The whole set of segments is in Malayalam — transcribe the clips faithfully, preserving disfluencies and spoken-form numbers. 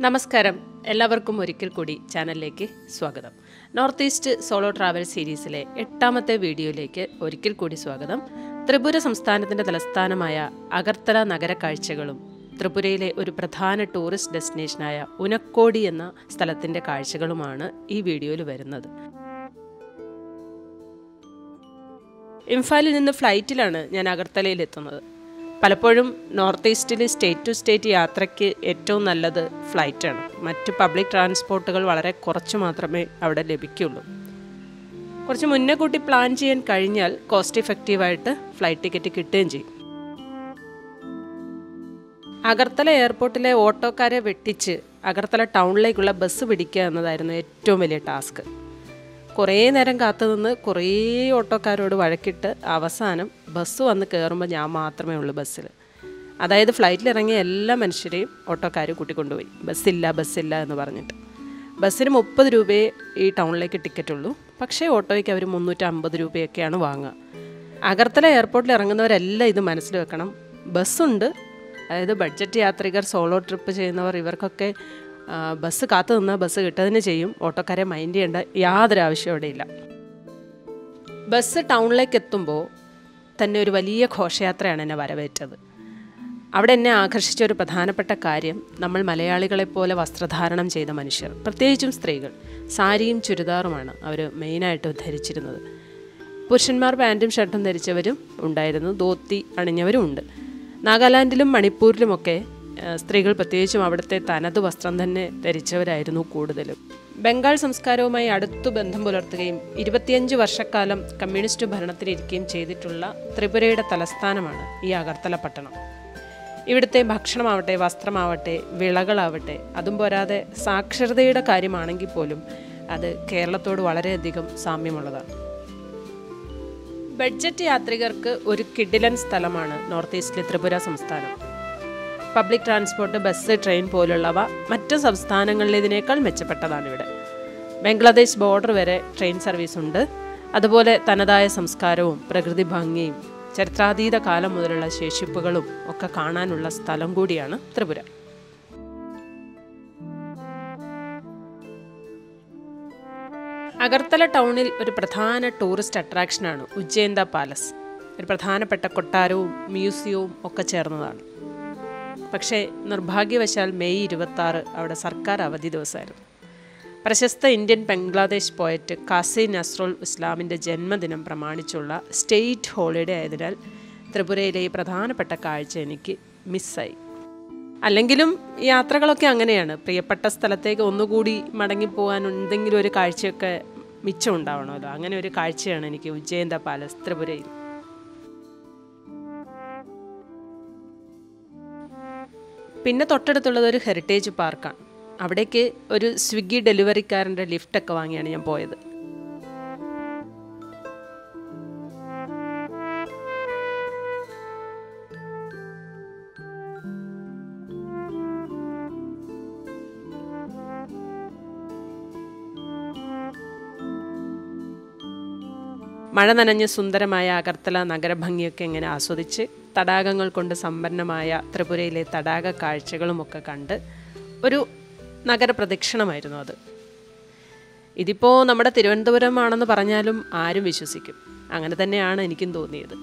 നമസ്കാരം, എല്ലാവർക്കും ഒരിക്കൽ കൂടി ചാനലിലേക്ക് സ്വാഗതം. നോർത്ത് ഈസ്റ്റ് സോളോ ട്രാവൽ സീരീസിലെ എട്ടാമത്തെ വീഡിയോയിലേക്ക് ഒരിക്കൽ കൂടി സ്വാഗതം. ത്രിപുര സംസ്ഥാനത്തിൻ്റെ തലസ്ഥാനമായ അഗർത്തല നഗര കാഴ്ചകളും ത്രിപുരയിലെ ഒരു പ്രധാന ടൂറിസ്റ്റ് ഡെസ്റ്റിനേഷനായ ഉനക്കോടി എന്ന സ്ഥലത്തിൻ്റെ കാഴ്ചകളുമാണ് ഈ വീഡിയോയിൽ വരുന്നത്. ഇംഫാലിൽ നിന്ന് ഫ്ലൈറ്റിലാണ് ഞാൻ അഗർത്തലയിൽ എത്തുന്നത്. പലപ്പോഴും നോർത്ത് ഈസ്റ്റിൽ സ്റ്റേറ്റ് ടു സ്റ്റേറ്റ് യാത്രയ്ക്ക് ഏറ്റവും നല്ലത് ഫ്ലൈറ്റാണ്. മറ്റ് പബ്ലിക് ട്രാൻസ്പോർട്ടുകൾ വളരെ കുറച്ച് മാത്രമേ അവിടെ ലഭിക്കുകയുള്ളൂ. കുറച്ച് മുന്നേ കൂട്ടി പ്ലാൻ ചെയ്യാൻ കഴിഞ്ഞാൽ കോസ്റ്റ് ഇഫക്റ്റീവായിട്ട് ഫ്ലൈറ്റ് ടിക്കറ്റ് കിട്ടുകയും ചെയ്യും. അഗർത്തല എയർപോർട്ടിലെ ഓട്ടോക്കാരെ വെട്ടിച്ച് അഗർത്തല ടൗണിലേക്കുള്ള ബസ് പിടിക്കുക എന്നതായിരുന്നു ഏറ്റവും വലിയ ടാസ്ക്. കുറേ നേരം കാത്തു നിന്ന് കുറേ ഓട്ടോക്കാരോട് വഴക്കിട്ട് അവസാനം ബസ് വന്ന് കയറുമ്പോൾ ഞാൻ മാത്രമേ ഉള്ളൂ ബസ്സിൽ. അതായത് ഫ്ലൈറ്റിലിറങ്ങിയ എല്ലാ മനുഷ്യരെയും ഓട്ടോക്കാർ കൂട്ടിക്കൊണ്ടുപോയി. ബസ്സില്ല ബസ്സില്ല എന്ന് പറഞ്ഞിട്ട്. ബസ്സിന് മുപ്പത് രൂപയെ ഈ ടൗണിലേക്ക് ടിക്കറ്റ് ഉള്ളൂ. പക്ഷേ ഓട്ടോയ്ക്ക് അവർ മുന്നൂറ്റമ്പത് രൂപയൊക്കെയാണ് വാങ്ങുക. അഗർത്തല എയർപോർട്ടിൽ ഇറങ്ങുന്നവരെല്ലാം ഇത് മനസ്സിൽ വെക്കണം. ബസ്സുണ്ട്, അതായത് ബഡ്ജറ്റ് യാത്രികർ, സോളോ ട്രിപ്പ് ചെയ്യുന്നവർ, ഇവർക്കൊക്കെ ബസ് കാത്തു നിന്നാൽ ബസ് കിട്ടതിന് ചെയ്യും. ഓട്ടോക്കാരെ മൈൻഡ് ചെയ്യേണ്ട യാതൊരു ആവശ്യം അവിടെയില്ല. ബസ് ടൗണിലേക്ക് എത്തുമ്പോൾ തന്നെ ഒരു വലിയ ഘോഷയാത്രയാണ് എന്നെ വരവേറ്റത്. അവിടെ എന്നെ ആകർഷിച്ച ഒരു പ്രധാനപ്പെട്ട കാര്യം, നമ്മൾ മലയാളികളെപ്പോലെ വസ്ത്രധാരണം ചെയ്ത മനുഷ്യർ, പ്രത്യേകിച്ചും സ്ത്രീകൾ, സാരിയും ചുരിദാറുമാണ് അവർ മെയിനായിട്ട് ധരിച്ചിരുന്നത്. പുരുഷന്മാർ പാൻറ്റും ഷർട്ടും ധരിച്ചവരും ഉണ്ടായിരുന്നു, ധോത്തി അണിഞ്ഞവരും ഉണ്ട്. നാഗാലാൻഡിലും മണിപ്പൂരിലുമൊക്കെ സ്ത്രീകൾ പ്രത്യേകിച്ചും അവിടുത്തെ തനത് വസ്ത്രം തന്നെ ധരിച്ചവരായിരുന്നു കൂടുതലും. ബംഗാൾ സംസ്കാരവുമായി അടുത്തു ബന്ധം പുലർത്തുകയും ഇരുപത്തിയഞ്ച് വർഷക്കാലം കമ്മ്യൂണിസ്റ്റ് ഭരണത്തിലിരിക്കുകയും ചെയ്തിട്ടുള്ള ത്രിപുരയുടെ തലസ്ഥാനമാണ് ഈ അഗർത്തല പട്ടണം. ഇവിടുത്തെ ഭക്ഷണമാവട്ടെ, വസ്ത്രമാവട്ടെ, വിളകളാവട്ടെ, അതും പോരാതെ സാക്ഷരതയുടെ കാര്യമാണെങ്കിൽ പോലും അത് കേരളത്തോട് വളരെയധികം സാമ്യമുള്ളതാണ്. ബഡ്ജറ്റ് യാത്രികർക്ക് ഒരു കിടിലൻ സ്ഥലമാണ് നോർത്ത് ഈസ്റ്റിലെ ത്രിപുര സംസ്ഥാനം. പബ്ലിക് ട്രാൻസ്പോർട്ട്, ബസ്, ട്രെയിൻ പോലുള്ളവ മറ്റ് സംസ്ഥാനങ്ങളിലേതിനേക്കാൾ മെച്ചപ്പെട്ടതാണ് ഇവിടെ. ബംഗ്ലാദേശ് ബോർഡർ വരെ ട്രെയിൻ സർവീസ് ഉണ്ട്. അതുപോലെ തനതായ സംസ്കാരവും പ്രകൃതി ഭംഗിയും ചരിത്രാതീത കാലം മുതലുള്ള ശേഷിപ്പുകളും ഒക്കെ കാണാനുള്ള സ്ഥലം കൂടിയാണ് ത്രിപുര. അഗർത്തല ടൗണിൽ ഒരു പ്രധാന ടൂറിസ്റ്റ് അട്രാക്ഷനാണ് ഉജ്ജയിന്ത പാലസ്. ഒരു പ്രധാനപ്പെട്ട കൊട്ടാരവും മ്യൂസിയവും ഒക്കെ ചേർന്നതാണ്. പക്ഷേ നിർഭാഗ്യവശാൽ മെയ് ഇരുപത്തി ആറ് അവിടെ സർക്കാർ അവധി ദിവസമായിരുന്നു. പ്രശസ്ത ഇന്ത്യൻ ബംഗ്ലാദേശ് പോയറ്റ് കാസി നസ്രുൽ ഇസ്ലാമിൻ്റെ ജന്മദിനം പ്രമാണിച്ചുള്ള സ്റ്റേറ്റ് ഹോളിഡേ ആയതിനാൽ ത്രിപുരയിലെ ഈ പ്രധാനപ്പെട്ട കാഴ്ച എനിക്ക് മിസ്സായി. അല്ലെങ്കിലും യാത്രകളൊക്കെ അങ്ങനെയാണ്. പ്രിയപ്പെട്ട സ്ഥലത്തേക്ക് ഒന്നുകൂടി മടങ്ങിപ്പോകാൻ എന്തെങ്കിലും ഒരു കാഴ്ചയൊക്കെ മിച്ചം ഉണ്ടാവണമല്ലോ. അങ്ങനെ ഒരു കാഴ്ചയാണ് എനിക്ക് ഉജ്ജയിന്ത പാലസ് ത്രിപുരയിൽ. പിന്നെ തൊട്ടടുത്തുള്ളത് ഒരു ഹെറിറ്റേജ് പാർക്കാണ്. അവിടേക്ക് ഒരു സ്വിഗ്ഗി ഡെലിവറിക്കാരൻ്റെ ലിഫ്റ്റൊക്കെ വാങ്ങിയാണ് ഞാൻ പോയത്. മഴ നനഞ്ഞ് സുന്ദരമായ അഗർത്തല നഗരഭംഗിയൊക്കെ ഇങ്ങനെ ആസ്വദിച്ച് തടാകങ്ങൾ കൊണ്ട് സമ്പന്നമായ ത്രിപുരയിലെ തടാക കാഴ്ചകളുമൊക്കെ കണ്ട് ഒരു നഗരപ്രദക്ഷിണമായിരുന്നു അത്. ഇതിപ്പോൾ നമ്മുടെ തിരുവനന്തപുരമാണെന്ന് പറഞ്ഞാലും ആരും വിശ്വസിക്കും. അങ്ങനെ തന്നെയാണ് എനിക്കും തോന്നിയത്.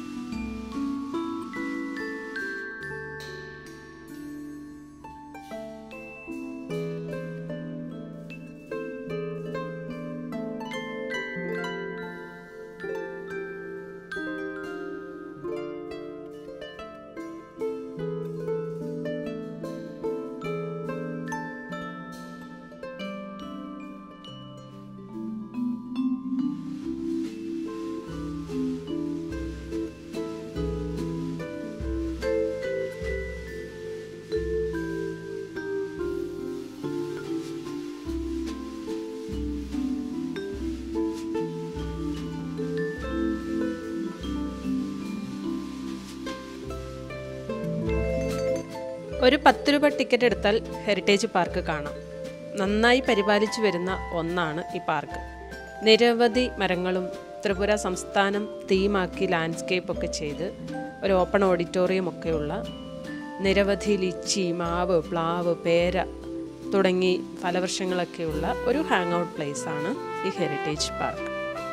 ഒരു പത്ത് രൂപ ടിക്കറ്റ് എടുത്താൽ ഹെറിറ്റേജ് പാർക്ക് കാണാം. നന്നായി പരിപാലിച്ചു വരുന്ന ഒന്നാണ് ഈ പാർക്ക്. നിരവധി മരങ്ങളും ത്രിപുര സംസ്ഥാനം തീമാക്കി ലാൻഡ്സ്കേപ്പൊക്കെ ചെയ്ത് ഒരു ഓപ്പൺ ഓഡിറ്റോറിയം ഒക്കെയുള്ള നിരവധി ലിച്ചി, മാവ്, പ്ലാവ്, പേര തുടങ്ങി ഫലവൃക്ഷങ്ങളൊക്കെയുള്ള ഒരു ഹാങ് ഔട്ട് പ്ലേസാണ് ഈ ഹെറിറ്റേജ് പാർക്ക്.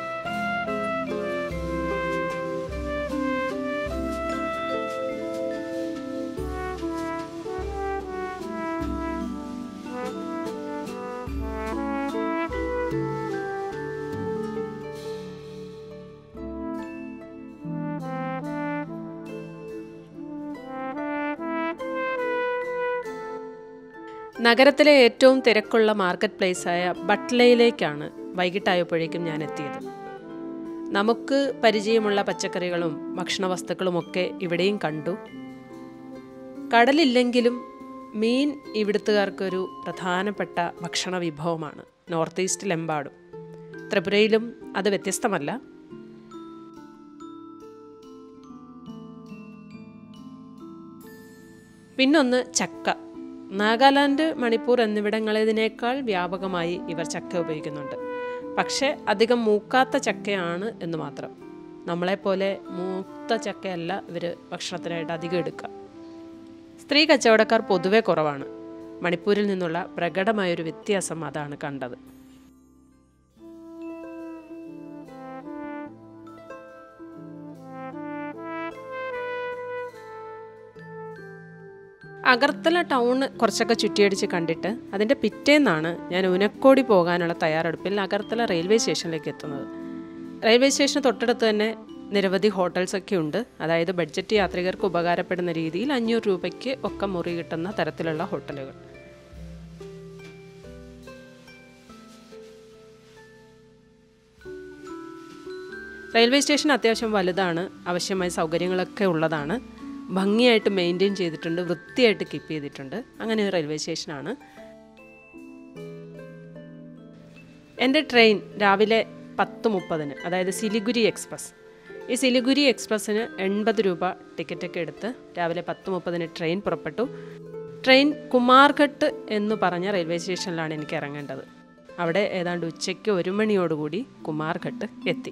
നഗരത്തിലെ ഏറ്റവും തിരക്കുള്ള മാർക്കറ്റ് പ്ലേസായ ബട്ട്ലയിലേക്കാണ് വൈകിട്ടായപ്പോഴേക്കും ഞാൻ എത്തിയത്. നമുക്ക് പരിചയമുള്ള പച്ചക്കറികളും ഭക്ഷണ വസ്തുക്കളുമൊക്കെ ഇവിടെയും കണ്ടു. കടലില്ലെങ്കിലും മീൻ ഇവിടുത്തുകാർക്കൊരു പ്രധാനപ്പെട്ട ഭക്ഷണ വിഭവമാണ്. നോർത്ത് ഈസ്റ്റിലെമ്പാടും, ത്രിപുരയിലും അത് വ്യത്യസ്തമല്ല. പിന്നൊന്ന് ചക്ക. നാഗാലാൻഡ്, മണിപ്പൂർ എന്നിവിടങ്ങളിതിനേക്കാൾ വ്യാപകമായി ഇവർ ചക്ക ഉപയോഗിക്കുന്നുണ്ട്. പക്ഷേ അധികം മൂക്കാത്ത ചക്കയാണ് എന്ന് മാത്രം. നമ്മളെപ്പോലെ മൂത്ത ചക്കയല്ല ഇവർ ഭക്ഷണത്തിനായിട്ട് അധികം എടുക്കുക. സ്ത്രീ കച്ചവടക്കാർ പൊതുവെ കുറവാണ്. മണിപ്പൂരിൽ നിന്നുള്ള പ്രകടമായൊരു വ്യത്യാസം അതാണ് കണ്ടത്. അഗർത്തല ടൗൺ കുറച്ചൊക്കെ ചുറ്റിയടിച്ച് കണ്ടിട്ട് അതിൻ്റെ പിറ്റേന്നാണ് ഞാൻ ഉനക്കോടി പോകാനുള്ള തയ്യാറെടുപ്പിൽ അഗർത്തല റെയിൽവേ സ്റ്റേഷനിലേക്ക് എത്തുന്നത്. റെയിൽവേ സ്റ്റേഷന് തൊട്ടടുത്ത് തന്നെ നിരവധി ഹോട്ടൽസൊക്കെ ഉണ്ട്. അതായത് ബഡ്ജറ്റ് യാത്രികർക്ക് ഉപകാരപ്പെടുന്ന രീതിയിൽ അഞ്ഞൂറ് രൂപയ്ക്ക് ഒക്കെ മുറി കിട്ടുന്ന തരത്തിലുള്ള ഹോട്ടലുകൾ. റെയിൽവേ സ്റ്റേഷൻ അത്യാവശ്യം വലുതാണ്, ആവശ്യമായ സൗകര്യങ്ങളൊക്കെ ഉള്ളതാണ്, ഭംഗിയായിട്ട് മെയിൻറ്റെയിൻ ചെയ്തിട്ടുണ്ട്, വൃത്തിയായിട്ട് കീപ്പ് ചെയ്തിട്ടുണ്ട്. അങ്ങനെ ഒരു റെയിൽവേ സ്റ്റേഷനാണ്. എൻ്റെ ട്രെയിൻ രാവിലെ പത്ത് മുപ്പതിന്, അതായത് സിലിഗുരി എക്സ്പ്രസ്. ഈ സിലിഗുരി എക്സ്പ്രസ്സിന് എൺപത് രൂപ ടിക്കറ്റൊക്കെ എടുത്ത് രാവിലെ പത്ത് മുപ്പതിന് ട്രെയിൻ പുറപ്പെട്ടു. ട്രെയിൻ കുമാർഘട്ട് എന്ന് പറഞ്ഞ റെയിൽവേ സ്റ്റേഷനിലാണ് എനിക്ക് ഇറങ്ങേണ്ടത്. അവിടെ ഏതാണ്ട് ഉച്ചയ്ക്ക് ഒരു മണിയോടുകൂടി കുമാർഘട്ട് എത്തി.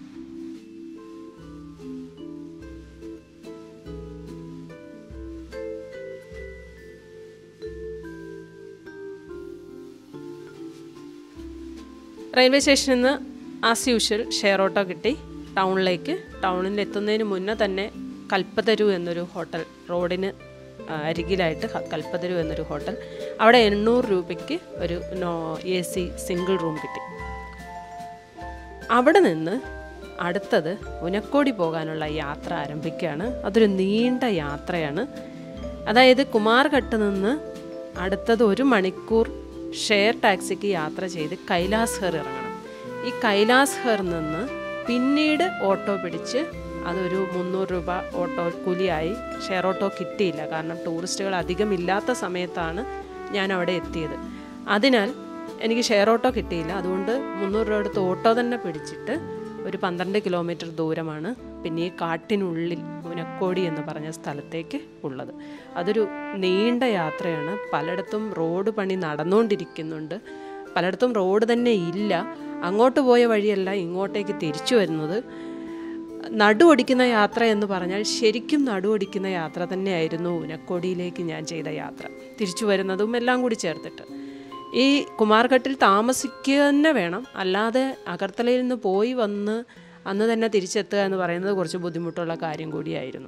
റെയിൽവേ സ്റ്റേഷനിൽ നിന്ന് ആസ് യൂഷ്വൽ ഷെയർ ഓട്ടോ കിട്ടി ടൗണിലേക്ക്. ടൗണിൽ എത്തുന്നതിന് മുന്നേ തന്നെ കൽപ്പതരു എന്നൊരു ഹോട്ടൽ, റോഡിന് അരികിലായിട്ട് കൽപ്പതരു എന്നൊരു ഹോട്ടൽ, അവിടെ എണ്ണൂറ് രൂപയ്ക്ക് ഒരു no A C single room കിട്ടി. അവിടെ നിന്ന് അടുത്തത് ഉനക്കോടി പോകാനുള്ള യാത്ര ആരംഭിക്കുകയാണ്. അതൊരു നീണ്ട യാത്രയാണ്. അതായത് കുമാർഘട്ട് നിന്ന് അടുത്തത് ഒരു മണിക്കൂർ ഷെയർ ടാക്സിക്ക് യാത്ര ചെയ്ത് കൈലാസ് ഹർ ഇറങ്ങണം. ഈ കൈലാസ് ഹർ നിന്ന് പിന്നീട് ഓട്ടോ പിടിച്ച്, അതൊരു മുന്നൂറ് രൂപ ഓട്ടോ കൂലിയായി. ഷെയർ ഓട്ടോ കിട്ടിയില്ല, കാരണം ടൂറിസ്റ്റുകൾ അധികം ഇല്ലാത്ത സമയത്താണ് ഞാൻ അവിടെ എത്തിയത്. അതിനാൽ എനിക്ക് ഷെയർ ഓട്ടോ കിട്ടിയില്ല. അതുകൊണ്ട് മുന്നൂറ് രൂപ എടുത്ത് ഓട്ടോ തന്നെ പിടിച്ചിട്ട് ഒരു പന്ത്രണ്ട് കിലോമീറ്റർ ദൂരമാണ് പിന്നെ ഈ കാട്ടിനുള്ളിൽ ഉനക്കോടി എന്ന് പറഞ്ഞ സ്ഥലത്തേക്ക് ഉള്ളത്. അതൊരു നീണ്ട യാത്രയാണ്. പലയിടത്തും റോഡ് പണി നടന്നുകൊണ്ടിരിക്കുന്നുണ്ട്, പലയിടത്തും റോഡ് തന്നെ ഇല്ല. അങ്ങോട്ട് പോയ വഴിയല്ല ഇങ്ങോട്ടേക്ക് തിരിച്ചു വരുന്നത്. നടുവൊടിക്കുന്ന യാത്ര എന്ന് പറഞ്ഞാൽ ശരിക്കും നടുവൊടിക്കുന്ന യാത്ര തന്നെയായിരുന്നു ഉനക്കോടിയിലേക്ക് ഞാൻ ചെയ്ത യാത്ര. തിരിച്ചു വരുന്നതും എല്ലാം കൂടി ചേർത്തിട്ട് ഈ കുമാർഘട്ടിൽ താമസിക്കുക തന്നെ വേണം. അല്ലാതെ അഗർത്തലയിൽ നിന്ന് പോയി വന്ന് അന്ന് തന്നെ തിരിച്ചെത്തുക എന്ന് പറയുന്നത് കുറച്ച് ബുദ്ധിമുട്ടുള്ള കാര്യം കൂടിയായിരുന്നു.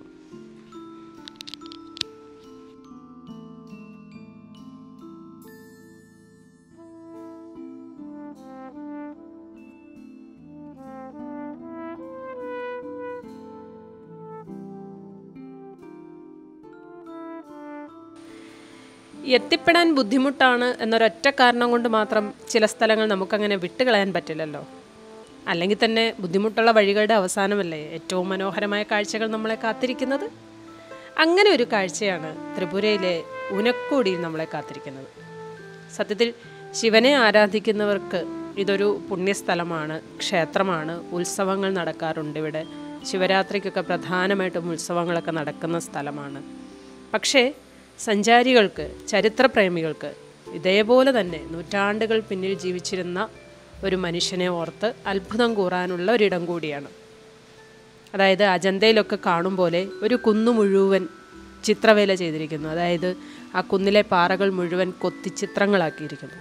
എത്തിപ്പെടാൻ ബുദ്ധിമുട്ടാണ് എന്നൊരൊറ്റ കാരണം കൊണ്ട് മാത്രം ചില സ്ഥലങ്ങൾ നമുക്കങ്ങനെ വിട്ടുകളയാൻ പറ്റില്ലല്ലോ. അല്ലെങ്കിൽ തന്നെ ബുദ്ധിമുട്ടുള്ള വഴികളുടെ അവസാനമല്ലേ ഏറ്റവും മനോഹരമായ കാഴ്ചകൾ നമ്മളെ കാത്തിരിക്കുന്നത്. അങ്ങനെ ഒരു കാഴ്ചയാണ് ത്രിപുരയിലെ ഉനക്കോടിയിൽ നമ്മളെ കാത്തിരിക്കുന്നത്. സത്യത്തിൽ ശിവനെ ആരാധിക്കുന്നവർക്ക് ഇതൊരു പുണ്യസ്ഥലമാണ്, ക്ഷേത്രമാണ്. ഉത്സവങ്ങൾ നടക്കാറുണ്ട് ഇവിടെ. ശിവരാത്രിക്കൊക്കെ പ്രധാനമായിട്ടും ഉത്സവങ്ങളൊക്കെ നടക്കുന്ന സ്ഥലമാണ്. പക്ഷേ സഞ്ചാരികൾക്ക്, ചരിത്രപ്രേമികൾക്ക് ഇതേപോലെ തന്നെ നൂറ്റാണ്ടുകൾ പിന്നിൽ ജീവിച്ചിരുന്ന ഒരു മനുഷ്യനെ ഓർത്ത് അത്ഭുതം കൂറാനുള്ള ഒരിടം കൂടിയാണ്. അതായത് അജന്തയിലൊക്കെ കാണും പോലെ ഒരു കുന്നു മുഴുവൻ ചിത്രവേല ചെയ്തിരിക്കുന്നു. അതായത് ആ കുന്നിലെ പാറകൾ മുഴുവൻ കൊത്തി ചിത്രങ്ങളാക്കിയിരിക്കുന്നു.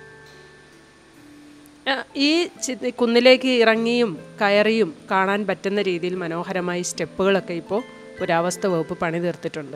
ഈ കുന്നിലേക്ക് ഇറങ്ങിയും കയറിയും കാണാൻ പറ്റുന്ന രീതിയിൽ മനോഹരമായി സ്റ്റെപ്പുകളൊക്കെ ഇപ്പോൾ പുരാവസ്തു വകുപ്പ് പണി തീർത്തിട്ടുണ്ട്.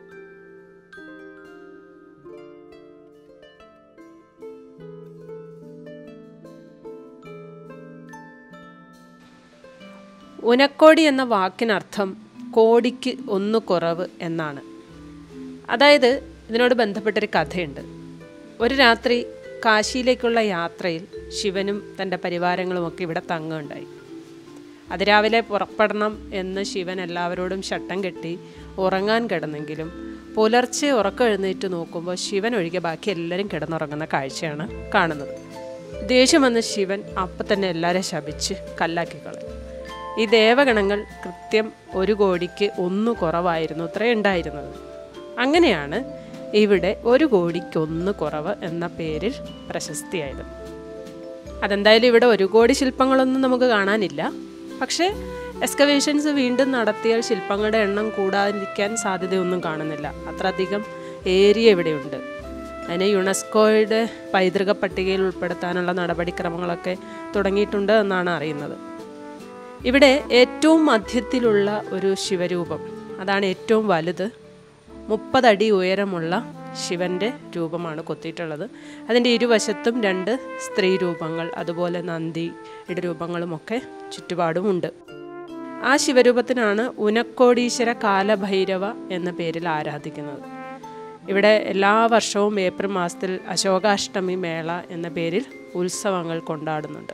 ഉനക്കോടി എന്ന വാക്കിനർത്ഥം കോടിക്ക് ഒന്ന് കുറവ് എന്നാണ്. അതായത് ഇതിനോട് ബന്ധപ്പെട്ടൊരു കഥയുണ്ട്. ഒരു രാത്രി കാശിയിലേക്കുള്ള യാത്രയിൽ ശിവനും തൻ്റെ പരിവാരങ്ങളുമൊക്കെ ഇവിടെ തങ്ങുകയുണ്ടായി. അതിരാവിലെ പുറപ്പെടണം എന്ന് ശിവൻ എല്ലാവരോടും ശട്ടം കെട്ടി ഉറങ്ങാൻ കിടന്നെങ്കിലും പുലർച്ചെ ഉറക്കം എഴുന്നേറ്റ് നോക്കുമ്പോൾ ശിവൻ ഒഴികെ ബാക്കി എല്ലാവരും കിടന്നുറങ്ങുന്ന കാഴ്ചയാണ് കാണുന്നത്. ദേഷ്യം വന്ന ശിവൻ അപ്പം തന്നെ എല്ലാവരെയും ശപിച്ച് കല്ലാക്കി കളഞ്ഞു. ഈ ദേവഗണങ്ങൾ കൃത്യം ഒരു കോടിക്ക് ഒന്ന് കുറവായിരുന്നു അത്രേ ഉണ്ടായിരുന്നത്. അങ്ങനെയാണ് ഇവിടെ ഒരു കോടിക്ക് ഒന്ന് കുറവ് എന്ന പേരിൽ പ്രശസ്തിയായത്. അതെന്തായാലും ഇവിടെ ഒരു കോടി ശില്പങ്ങളൊന്നും നമുക്ക് കാണാനില്ല. പക്ഷേ എക്സ്കവേഷൻസ് വീണ്ടും നടത്തിയാൽ ശില്പങ്ങളുടെ എണ്ണം കൂടാതിരിക്കാൻ സാധ്യതയൊന്നും കാണുന്നില്ല. അത്രയധികം ഏരിയ ഇവിടെയുണ്ട്. അതിനെ യുനെസ്കോയുടെ പൈതൃക പട്ടികയിൽ ഉൾപ്പെടുത്താനുള്ള നടപടിക്രമങ്ങളൊക്കെ തുടങ്ങിയിട്ടുണ്ട് എന്നാണ് അറിയുന്നത്. ഇവിടെ ഏറ്റവും മധ്യത്തിലുള്ള ഒരു ശിവരൂപം, അതാണ് ഏറ്റവും വലുത്. മുപ്പതടി ഉയരമുള്ള ശിവൻ്റെ രൂപമാണ് കൊത്തിയിട്ടുള്ളത്. അതിൻ്റെ ഇരുവശത്തും രണ്ട് സ്ത്രീ രൂപങ്ങൾ, അതുപോലെ നന്ദിയുടെ രൂപങ്ങളുമൊക്കെ ചുറ്റുപാടുമുണ്ട്. ആ ശിവരൂപത്തിനാണ് ഉനക്കോടീശ്വര കാലഭൈരവ എന്ന പേരിൽ ആരാധിക്കുന്നത്. ഇവിടെ എല്ലാ വർഷവും ഏപ്രിൽ മാസത്തിൽ അശോകാഷ്ടമി മേള എന്ന പേരിൽ ഉത്സവങ്ങൾ കൊണ്ടാടുന്നുണ്ട്.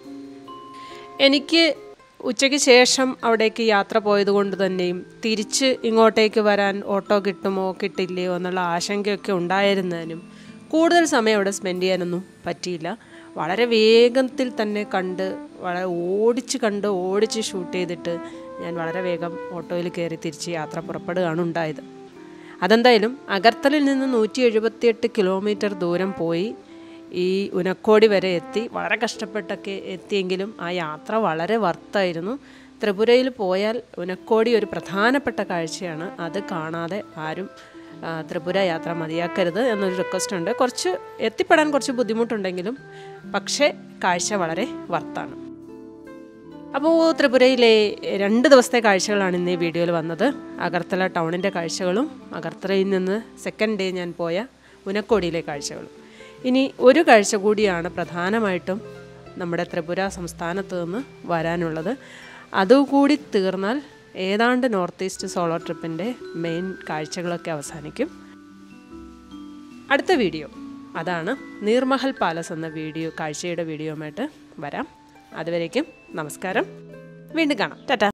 എനിക്ക് ഉച്ചയ്ക്ക് ശേഷം അവിടേക്ക് യാത്ര പോയതുകൊണ്ട് തന്നെയും തിരിച്ച് ഇങ്ങോട്ടേക്ക് വരാൻ ഓട്ടോ കിട്ടുമോ കിട്ടില്ലയോ എന്നുള്ള ആശങ്കയൊക്കെ ഉണ്ടായിരുന്നതിനും കൂടുതൽ സമയം അവിടെ സ്പെൻഡ് ചെയ്യാനൊന്നും പറ്റിയില്ല. വളരെ വേഗത്തിൽ തന്നെ കണ്ട് വളരെ ഓടിച്ച് കണ്ട് ഓടിച്ച് ഷൂട്ട് ചെയ്തിട്ട് ഞാൻ വളരെ വേഗം ഓട്ടോയിൽ കയറി തിരിച്ച് യാത്ര പുറപ്പെടുകയാണ് ഉണ്ടായത്. അതെന്തായാലും അഗർത്തലയിൽ നിന്ന് നൂറ്റി എഴുപത്തിയെട്ട് കിലോമീറ്റർ ദൂരം പോയി ഈ ഉനക്കോടി വരെ എത്തി. വളരെ കഷ്ടപ്പെട്ടൊക്കെ എത്തിയെങ്കിലും ആ യാത്ര വളരെ വർത്തായിരുന്നു. ത്രിപുരയിൽ പോയാൽ ഉനക്കോടി ഒരു പ്രധാനപ്പെട്ട കാഴ്ചയാണ്. അത് കാണാതെ ആരും ത്രിപുര യാത്ര മതിയാക്കരുത് എന്നൊരു റിക്വസ്റ്റ് ഉണ്ട്. കുറച്ച് എത്തിപ്പെടാൻ കുറച്ച് ബുദ്ധിമുട്ടുണ്ടെങ്കിലും പക്ഷേ കാഴ്ച വളരെ വർത്താണ്. അപ്പോൾ ത്രിപുരയിലെ രണ്ട് ദിവസത്തെ കാഴ്ചകളാണ് ഇന്ന് ഈ വീഡിയോയിൽ വന്നത്. അഗർത്തല ടൗണിൻ്റെ കാഴ്ചകളും അഗർത്തലയിൽ നിന്ന് സെക്കൻഡ് ഡേ ഞാൻ പോയ ഉനക്കോടിയിലെ കാഴ്ചകളും. ഇനി ഒരു കാഴ്ച കൂടിയാണ് പ്രധാനമായിട്ടും നമ്മുടെ ത്രിപുര സംസ്ഥാനത്ത് നിന്ന് വരാനുള്ളത്. അതുകൂടി തീർന്നാൽ ഏതാണ്ട് നോർത്ത് ഈസ്റ്റ് സോളോ ട്രിപ്പിൻ്റെ മെയിൻ കാഴ്ചകളൊക്കെ അവസാനിക്കും. അടുത്ത വീഡിയോ അതാണ് നീർമഹൽ പാലസ് എന്ന വീഡിയോ കാഴ്ചയുടെ വീഡിയോയുമായിട്ട് വരാം. അതുവരേക്കും നമസ്കാരം, വീണ്ടും കാണാം, ടാറ്റാ.